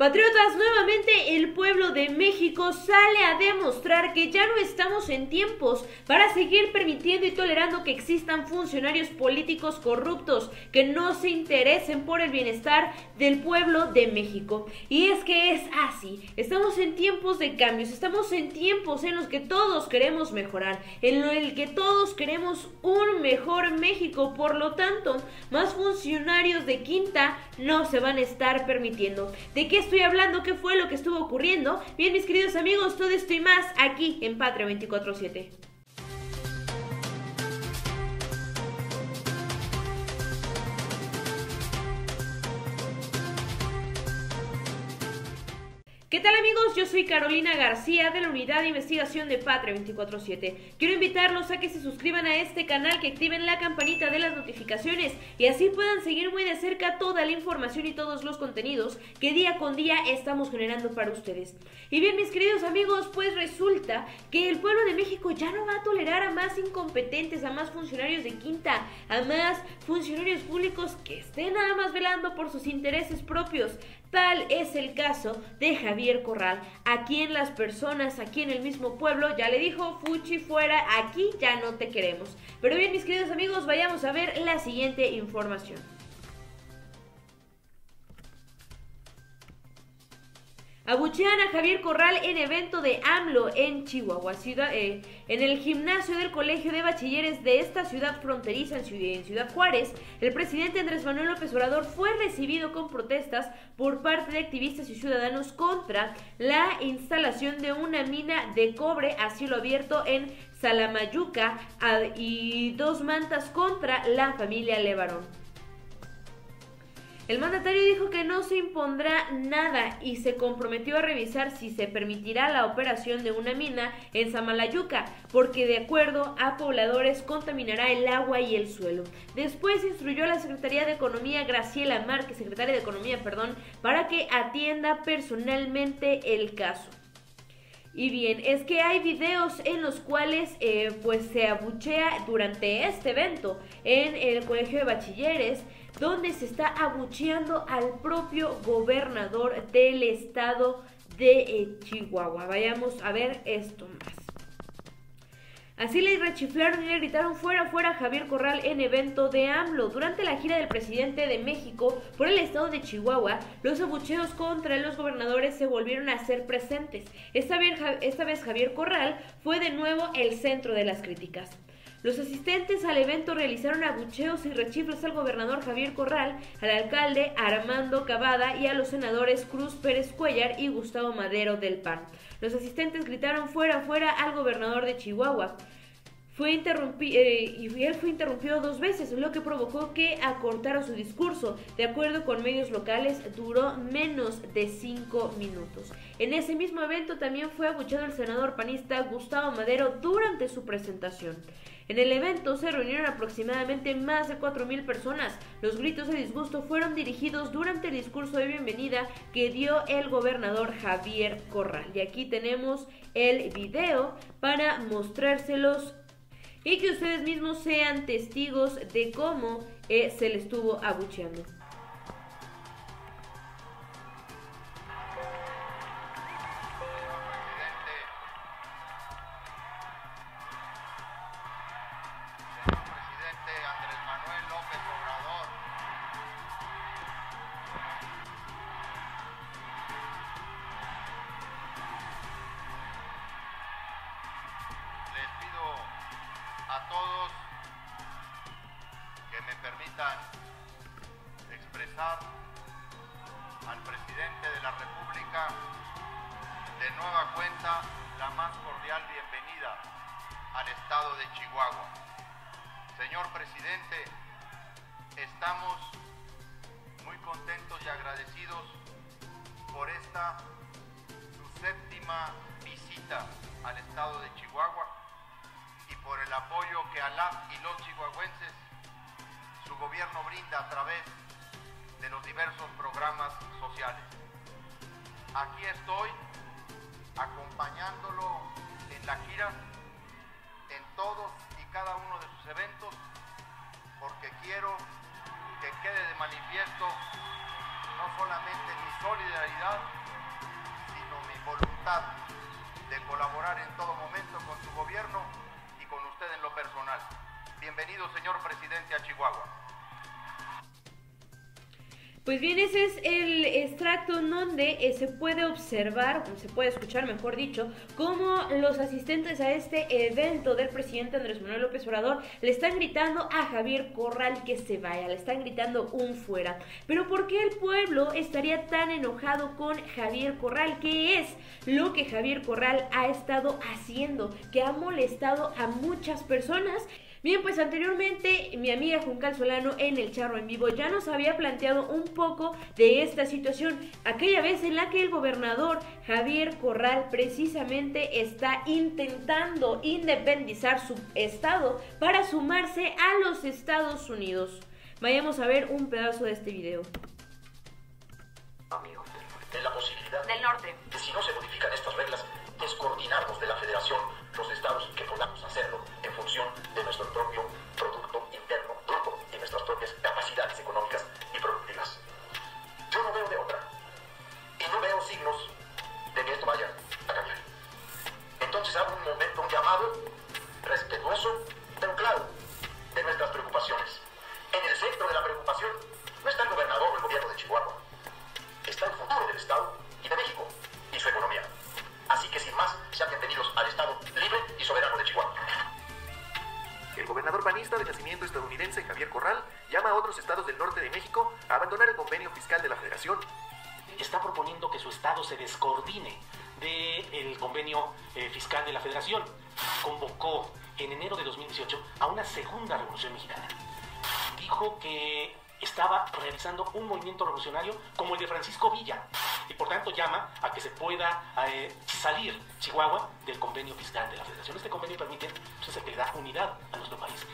Patriotas, nuevamente el pueblo de México sale a demostrar que ya no estamos en tiempos para seguir permitiendo y tolerando que existan funcionarios políticos corruptos que no se interesen por el bienestar del pueblo de México. Y es que es así, estamos en tiempos de cambios, estamos en tiempos en los que todos queremos mejorar, en el que todos queremos un mejor México. Por lo tanto, más funcionarios de quinta no se van a estar permitiendo. ¿De qué estoy hablando? ¿Qué fue lo que estuvo ocurriendo? Bien, mis queridos amigos, todo esto y más aquí en Patria 24/7. ¿Qué tal, amigos? Yo soy Carolina García de la Unidad de Investigación de Patria 24/7. Quiero invitarlos a que se suscriban a este canal, que activen la campanita de las notificaciones y así puedan seguir muy de cerca toda la información y todos los contenidos que día con día estamos generando para ustedes. Y bien, mis queridos amigos, pues resulta que el pueblo de México ya no va a tolerar a más incompetentes, a más funcionarios de quinta, a más funcionarios públicos que estén nada más velando por sus intereses propios. Tal es el caso de Javier Corral, a quien las personas aquí en el mismo pueblo ya le dijo: fuchi fuera, aquí ya no te queremos. Pero bien, mis queridos amigos, vayamos a ver la siguiente información. Abuchean a Javier Corral en evento de AMLO en Chihuahua, en el gimnasio del Colegio de Bachilleres de esta ciudad fronteriza en Ciudad Juárez. El presidente Andrés Manuel López Obrador fue recibido con protestas por parte de activistas y ciudadanos contra la instalación de una mina de cobre a cielo abierto en Salamayuca y dos mantas contra la familia Levarón. El mandatario dijo que no se impondrá nada y se comprometió a revisar si se permitirá la operación de una mina en Samalayuca, porque de acuerdo a pobladores contaminará el agua y el suelo. Después instruyó a la Secretaría de Economía, Graciela Márquez, secretaria de Economía, para que atienda personalmente el caso. Y bien, es que hay videos en los cuales pues se abuchea durante este evento en el Colegio de Bachilleres, donde se está abucheando al propio gobernador del estado de Chihuahua. Vayamos a ver esto más. Así le rechiflaron y le gritaron: fuera, fuera Javier Corral en evento de AMLO. Durante la gira del presidente de México por el estado de Chihuahua, los abucheos contra los gobernadores se volvieron a hacer presentes. Esta vez Javier Corral fue de nuevo el centro de las críticas. Los asistentes al evento realizaron abucheos y rechiflas al gobernador Javier Corral, al alcalde Armando Cavada y a los senadores Cruz Pérez Cuellar y Gustavo Madero del PAN. Los asistentes gritaron: fuera, fuera al gobernador de Chihuahua. Y él fue interrumpido dos veces, lo que provocó que acortara su discurso. De acuerdo con medios locales, duró menos de 5 minutos. En ese mismo evento también fue abucheado el senador panista Gustavo Madero durante su presentación. En el evento se reunieron aproximadamente más de 4,000 personas. Los gritos de disgusto fueron dirigidos durante el discurso de bienvenida que dio el gobernador Javier Corral. Y aquí tenemos el video para mostrárselos y que ustedes mismos sean testigos de cómo se le estuvo abucheando. A todos que me permitan expresar al presidente de la República de nueva cuenta la más cordial bienvenida al estado de Chihuahua. Señor presidente, estamos muy contentos y agradecidos por esta su séptima visita al estado de Chihuahua y por el apoyo que a las y los chihuahuenses su gobierno brinda a través de los diversos programas sociales. Aquí estoy acompañándolo en la gira, en todos y cada uno de sus eventos, porque quiero que quede de manifiesto no solamente mi solidaridad, sino mi voluntad de colaborar en todo momento con su gobierno y con usted en lo personal. Bienvenido, señor presidente, a Chihuahua. Pues bien, ese es el extracto en donde se puede observar, o se puede escuchar, mejor dicho, cómo los asistentes a este evento del presidente Andrés Manuel López Obrador le están gritando a Javier Corral que se vaya, le están gritando un fuera. Pero ¿por qué el pueblo estaría tan enojado con Javier Corral? ¿Qué es lo que Javier Corral ha estado haciendo que ha molestado a muchas personas? Bien, pues anteriormente mi amiga Juncal Solano en el Charro en Vivo ya nos había planteado un poco de esta situación, aquella vez en la que el gobernador Javier Corral precisamente está intentando independizar su estado para sumarse a los Estados Unidos. Vayamos a ver un pedazo de este video. Amigo, en la posibilidad del norte de, si no se modifican estas reglas, descoordinarnos de la federación, los estados, que podamos hacerlo en función de nuestro propio Producto Interno Bruto y nuestras propias capacidades económicas y productivas. Yo no veo de otra, y no veo signos de que esto vaya a cambiar. Entonces hago un llamado respetuoso, pero claro, de nuestras preocupaciones. En el centro de la preocupación no está el gobernador o el gobierno de Chihuahua, está el futuro del Estado y de México y su economía. Así que sin más, sean bienvenidos al Estado libre y soberano de Chihuahua. El gobernador panista de nacimiento estadounidense Javier Corral llama a otros estados del norte de México a abandonar el convenio fiscal de la Federación. Está proponiendo que su estado se descoordine del convenio fiscal de la Federación. Convocó en enero de 2018 a una segunda revolución mexicana. Dijo que estaba realizando un movimiento revolucionario como el de Francisco Villa y por tanto llama a que se pueda salir Chihuahua del convenio fiscal de la Federación. Este convenio permite, pues, que le da unidad a nuestro país.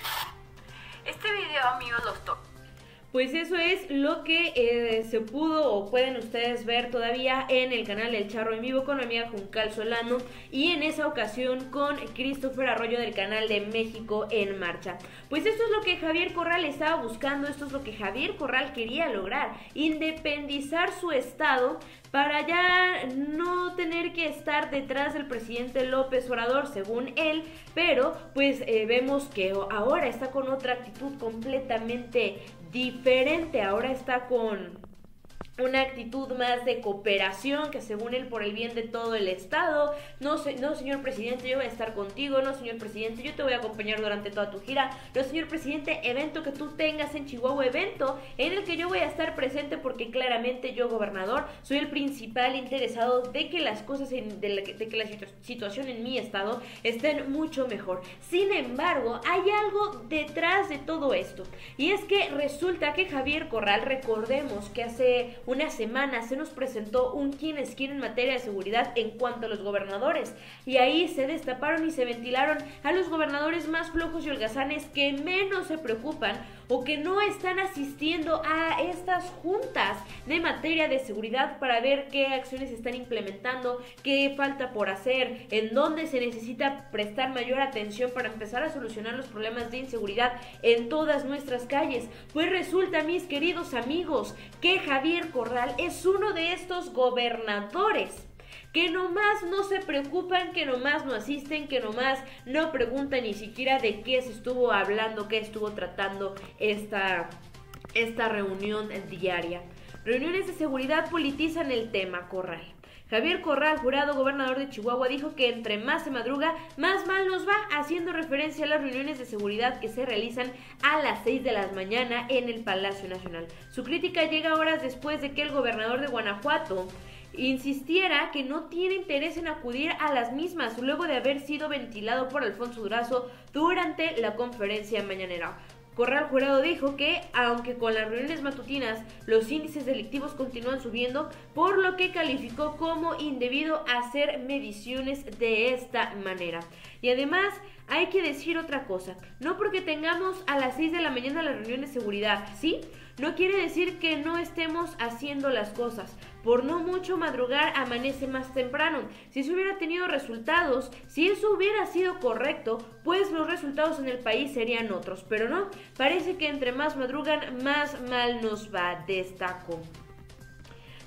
Este video, amigos, los toco. Pues eso es lo que se pudo o pueden ustedes ver todavía en el canal del Charro en Vivo con mi amiga Juncal Solano y en esa ocasión con Christopher Arroyo del canal de México en Marcha. Pues esto es lo que Javier Corral estaba buscando, esto es lo que Javier Corral quería lograr, independizar su estado para ya no tener que estar detrás del presidente López Obrador, según él, pero pues vemos que ahora está con otra actitud completamente diferente, ahora está con una actitud más de cooperación, que según él por el bien de todo el estado. No, señor presidente, yo voy a estar contigo. No, señor presidente, yo te voy a acompañar durante toda tu gira. No, señor presidente, evento que tú tengas en Chihuahua, evento en el que yo voy a estar presente, porque claramente yo, gobernador, soy el principal interesado de que las cosas, de que la situación en mi estado estén mucho mejor. Sin embargo, hay algo detrás de todo esto, y es que resulta que Javier Corral, recordemos que hace una semana se nos presentó un quién es quién en materia de seguridad en cuanto a los gobernadores, y ahí se destaparon y se ventilaron a los gobernadores más flojos y holgazanes que menos se preocupan o que no están asistiendo a estas juntas de materia de seguridad para ver qué acciones se están implementando, qué falta por hacer, en dónde se necesita prestar mayor atención para empezar a solucionar los problemas de inseguridad en todas nuestras calles. Pues resulta, mis queridos amigos, que Javier Corral es uno de estos gobernadores que nomás no se preocupan, que nomás no asisten, que nomás no preguntan ni siquiera de qué se estuvo hablando, qué estuvo tratando esta reunión diaria. Reuniones de seguridad politizan el tema, Corral. Javier Corral, jurado gobernador de Chihuahua, dijo que entre más se madruga, más mal nos va, haciendo referencia a las reuniones de seguridad que se realizan a las 6 de la mañana en el Palacio Nacional. Su crítica llega horas después de que el gobernador de Guanajuato insistiera que no tiene interés en acudir a las mismas, luego de haber sido ventilado por Alfonso Durazo durante la conferencia mañanera. Corral Jurado dijo que, aunque con las reuniones matutinas los índices delictivos continúan subiendo, por lo que calificó como indebido hacer mediciones de esta manera. Y además, hay que decir otra cosa, no porque tengamos a las 6 de la mañana la reunión de seguridad, ¿sí? No quiere decir que no estemos haciendo las cosas. Por no mucho madrugar amanece más temprano. Si eso hubiera tenido resultados, si eso hubiera sido correcto, pues los resultados en el país serían otros. Pero no, parece que entre más madrugan, más mal nos va, destacó.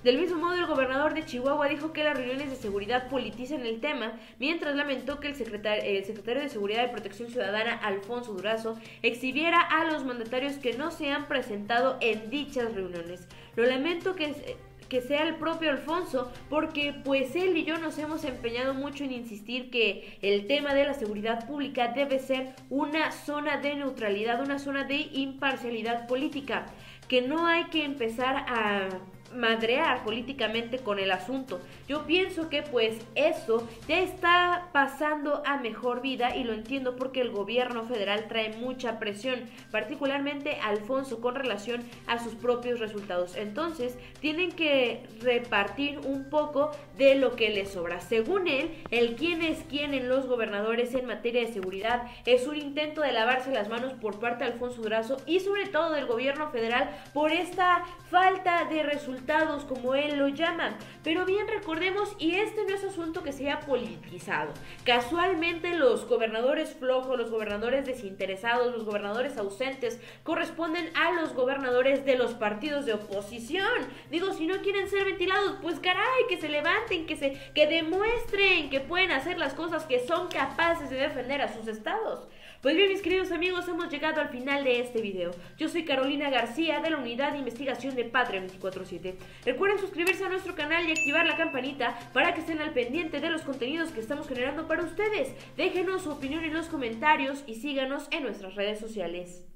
Del mismo modo, el gobernador de Chihuahua dijo que las reuniones de seguridad politizan el tema, mientras lamentó que el secretario de Seguridad y Protección Ciudadana, Alfonso Durazo, exhibiera a los mandatarios que no se han presentado en dichas reuniones. Lo lamento que sea el propio Alfonso, porque pues él y yo nos hemos empeñado mucho en insistir que el tema de la seguridad pública debe ser una zona de neutralidad, una zona de imparcialidad política, que no hay que empezar a madrear políticamente con el asunto. Yo pienso que pues eso ya está pasando a mejor vida y lo entiendo porque el gobierno federal trae mucha presión, particularmente Alfonso, con relación a sus propios resultados. Entonces tienen que repartir un poco de lo que les sobra. Según él, el quién es quién en los gobernadores en materia de seguridad es un intento de lavarse las manos por parte de Alfonso Durazo y sobre todo del gobierno federal por esta falta de resultados, como él lo llama. Pero bien, recordemos, y este no es asunto que sea politizado. Casualmente los gobernadores flojos, los gobernadores desinteresados, los gobernadores ausentes corresponden a los gobernadores de los partidos de oposición. Digo, si no quieren ser ventilados, pues caray, que se levanten, que demuestren que pueden hacer las cosas, que son capaces de defender a sus estados. Pues bien, mis queridos amigos, hemos llegado al final de este video. Yo soy Carolina García, de la Unidad de Investigación de Patria 24/7. Recuerden suscribirse a nuestro canal y activar la campanita para que estén al pendiente de los contenidos que estamos generando para ustedes. Déjenos su opinión en los comentarios y síganos en nuestras redes sociales.